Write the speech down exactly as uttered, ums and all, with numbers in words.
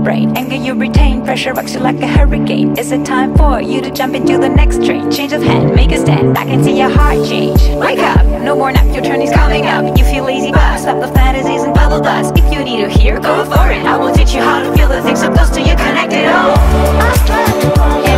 brain. Anger you retain, pressure rocks you like a hurricane. Is it time for you to jump into the next train? Change of hand, make a stand, I can see your heart change. Wake up, no more nap, your turn is coming up. You feel lazy but stop the fantasies and bubble dust. If you need to hear, go for it, I will teach you how to feel the things so close to you, connected. Oh,